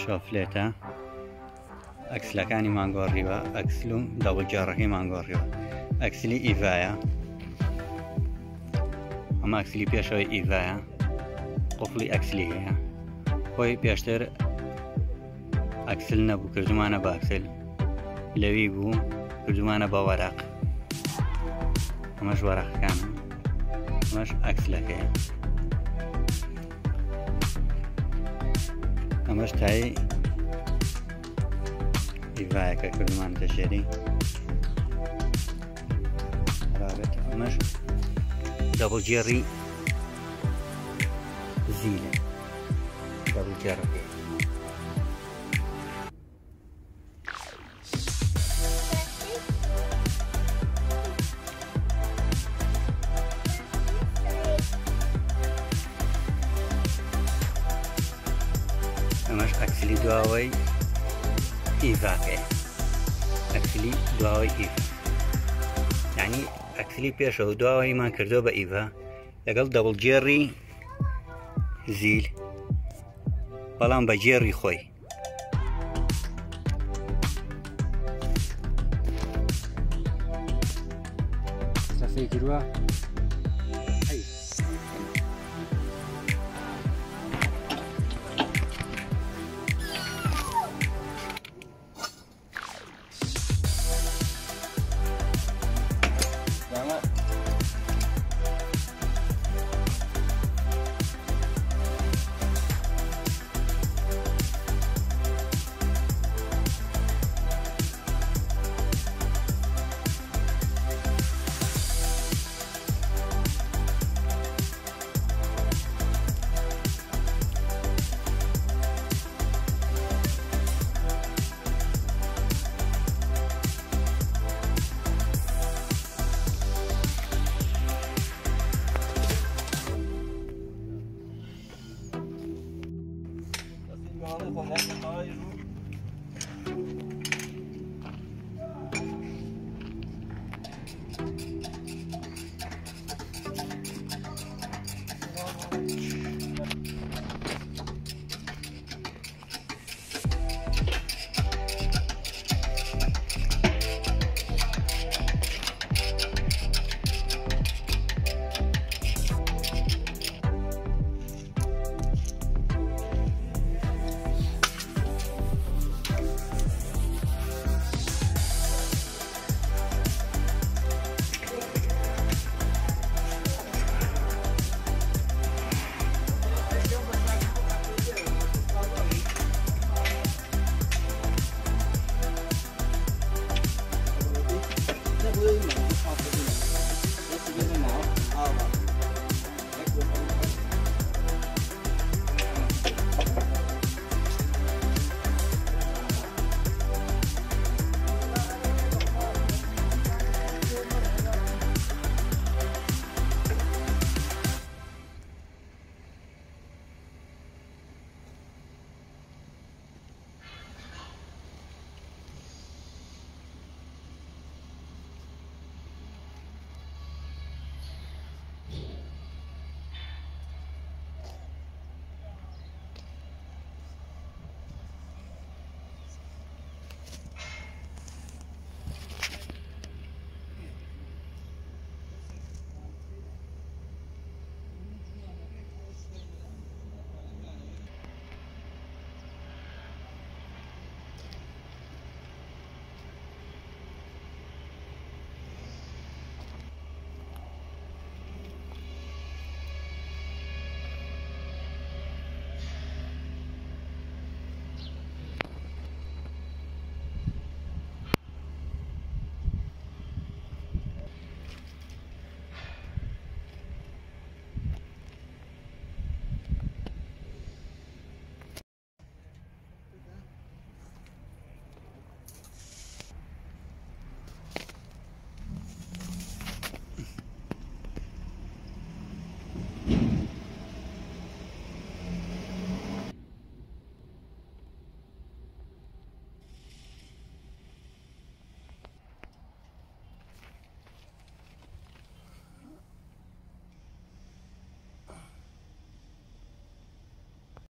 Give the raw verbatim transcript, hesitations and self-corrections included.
شۆفلێتە ئەکسلەکانی ماگۆڕیوە ئەکسل و دەوڵجێڕەکەی ماگۆڕیوە ئەکسلی ئیڤایە ئەمە ئەکسلی پێشەوەی ئیڤایە قوفڵی ئەکسلی هەیە خۆی پێشتر ئەکسل نەبوو کردومانە بە ئەکسل لەوی بوو کردومانە بە وەرەق ئەمەش وەرەقەکانە ئەمەش ئەکسلەکەیە ئەمەش تای ئیڤایەکە کردومانەتە ژێری ئەمەش دەبڵجێڕی زیلە دەبڵجێڕەکەی ئەمەش ئەکسلی دواوەی ئیڤاکەیە ئەکسلی دواوەی ئیڤ یعنی ئەکسلی پێشەوە دواوەیمان کردۆ بە ئیڤا لەگەڵ دەبڵجێڕی زیل بەڵام بە جێڕی خۆی سەفەی کردووە